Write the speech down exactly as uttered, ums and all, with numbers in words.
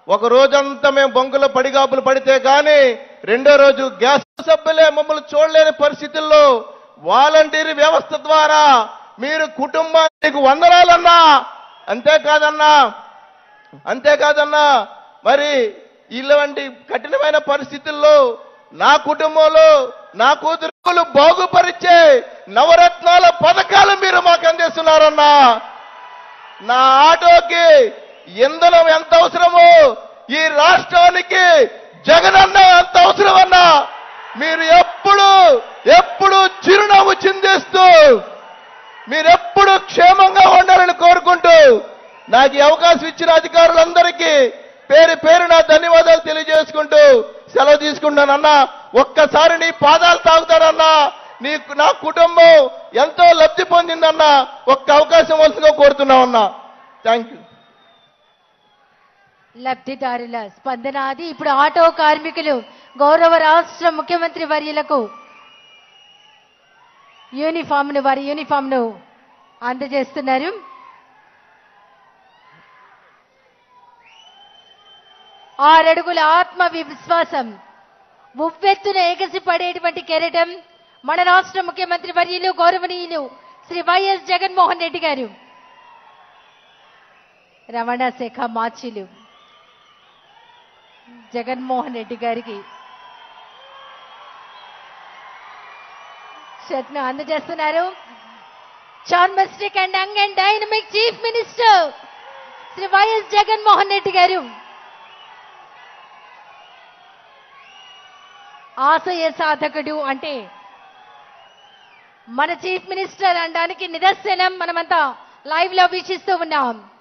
ఒక రోజంతా మేము బొంగుల పడిగాపులు పడితే కానీ రెండో రోజు గ్యాస్ సభ్యులే మమ్మల్ని చూడలేని పరిస్థితుల్లో వాలంటీర్ వ్యవస్థ ద్వారా మీరు కుటుంబానికి వందనాలన్నా, అంతేకాదన్నా అంతేకాదన్నా మరి ఇలాంటి కఠినమైన పరిస్థితుల్లో నా కుటుంబంలో నా కూతురులు బాగుపరిచే నవరత్నాల పథకాలు మీరు మాకు అందిస్తున్నారన్నా. నా ఆటోకి ఇంధనం ఎంత అవసరమో ఈ రాష్ట్రానికి జగనన్న ఎంత అవసరమన్నా మీరు ఎప్పుడు ఎప్పుడు చిరునవ్వు చిందిస్తూ మీరెప్పుడు క్షేమంగా ఉండాలని కోరుకుంటూ నాకు ఈ అవకాశం ఇచ్చిన అధికారులందరికీ పేరు పేరు నా ధన్యవాదాలు తెలియజేసుకుంటూ సెలవు తీసుకుంటానన్నా. ఒక్కసారి నీ పాదాలు తాగుతానన్నా. నీ నా కుటుంబం ఎంతో లబ్ధి పొందిందన్నా. ఒక్క అవకాశం వలసగా కోరుతున్నామన్నా. Thank you. లబ్ధిదారుల స్పందన అది. ఇప్పుడు ఆటో కార్మికులు గౌరవ రాష్ట్ర ముఖ్యమంత్రి వర్యులకు యూనిఫామ్ ను వారి యూనిఫామ్ ను అందజేస్తున్నారు. ఆరడుగుల ఆత్మ విశ్వాసం, ఉవ్వెత్తున ఎగసి పడేటువంటి కెరటం మన రాష్ట్ర ముఖ్యమంత్రి వర్యులు గౌరవనీయులు శ్రీ వైఎస్ జగన్మోహన్ రెడ్డి గారు. రవాణా శాఖ మార్చిలు జగన్మోహన్ రెడ్డి గారికి షర్ట్ను అందజేస్తున్నారు. Charismatic and young and dynamic chief minister Shri YS Jaganmohan Reddy గారు ఆశయ సాధకుడు అంటే మన చీఫ్ మినిస్టర్ అనడానికి నిదర్శనం మనమంతా లైవ్ లో వీక్షిస్తూ ఉన్నాం.